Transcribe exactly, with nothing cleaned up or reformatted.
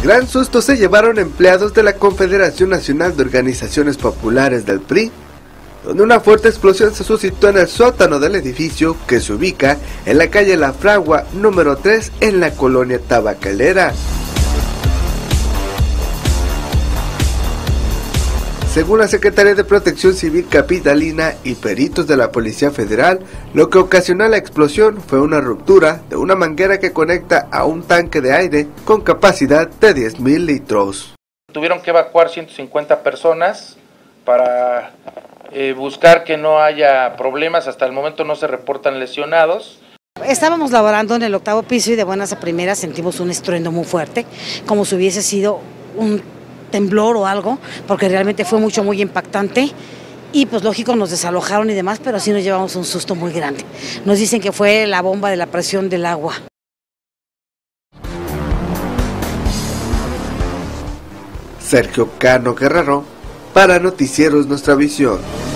Gran susto se llevaron empleados de la Confederación Nacional de Organizaciones Populares del P R I, donde una fuerte explosión se suscitó en el sótano del edificio que se ubica en la calle La Fragua número tres en la colonia Tabacalera. Según la Secretaría de Protección Civil capitalina y peritos de la Policía Federal, lo que ocasionó la explosión fue una ruptura de una manguera que conecta a un tanque de aire con capacidad de diez mil litros. Tuvieron que evacuar ciento cincuenta personas para eh, buscar que no haya problemas. Hasta el momento no se reportan lesionados. Estábamos laborando en el octavo piso y de buenas a primeras sentimos un estruendo muy fuerte, como si hubiese sido un temblor o algo, porque realmente fue mucho, muy impactante y pues lógico nos desalojaron y demás, pero sí nos llevamos un susto muy grande. Nos dicen que fue la bomba de la presión del agua. Sergio Cano Guerrero, para Noticieros Nuestra Visión.